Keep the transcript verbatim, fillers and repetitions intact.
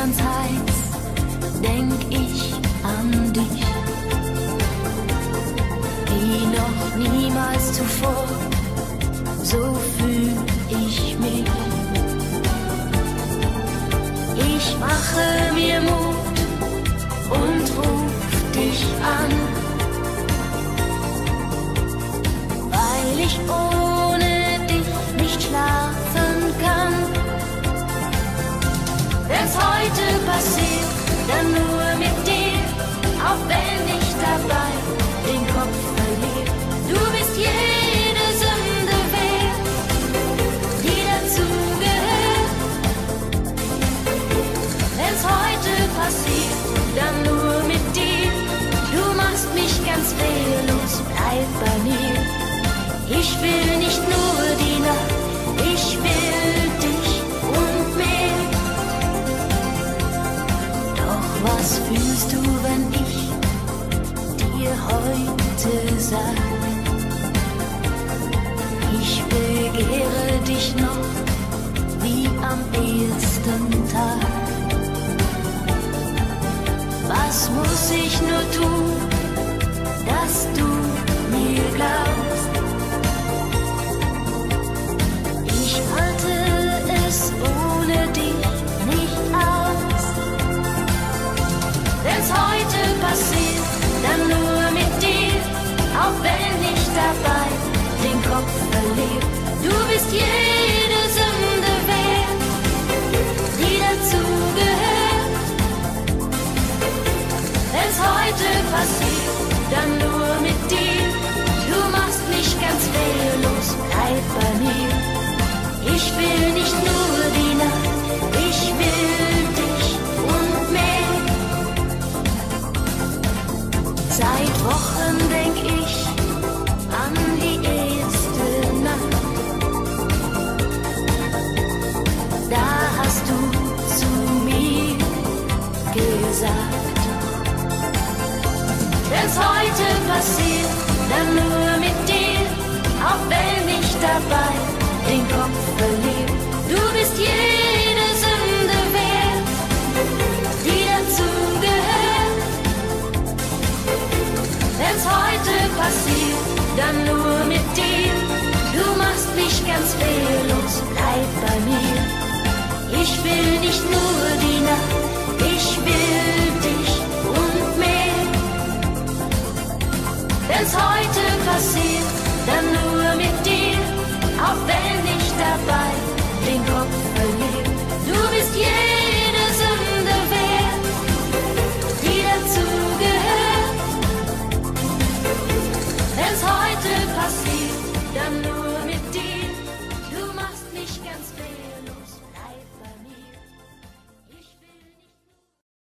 ganz heiß, denk ich an dich. Wie noch niemals zuvor, so fühl ich mich. Ich mache mir Mut und ruf dich an, weil ich ohne dich nicht schlafen kann. Wenn's heute passiert, dann nur mit dir, auch wenn ich dabei den Kopf verliere. Du bist jede Sünde wert, die dazugehört. Wenn's heute passiert, dann nur mit dir. Du machst mich ganz wehrlos, bleib bei mir. Ich will nicht nur die Nacht, ich will dich und mehr. Doch was fühlst du, wenn ich dir heute sag? Ich begehre dich noch wie am ersten Tag. Was muss ich nur tun, dass du mir glaubst? Ich halte es ohne dich nicht aus. Wenn's heute passiert, dann nur mit dir, auch wenn ich dabei den Kopf verliere. Du bist jede Sünde wert, die dazugehört. Wenn's heute passiert, dann nur mit dir. Du machst mich ganz wehrlos, bleib bei mir. Ich will nicht nur die Nacht, ich will dich und mehr. Seit Wochen denk ich an die erste Nacht. Da hast du zu mir gesagt, wenn's heute passiert, dann nur mit dir, auch wenn ich dabei den Kopf verliere. Du bist jede Sünde wert, die dazugehört. Wenn's heute passiert, dann nur mit dir. Du machst mich ganz wehrlos, bleib bei mir. Ich will nicht nur die Nacht, ich will dich und mehr. Wenn's heute passiert, dann nur mit dir, auch wenn ich dabei den Kopf verliere. Du bist jeder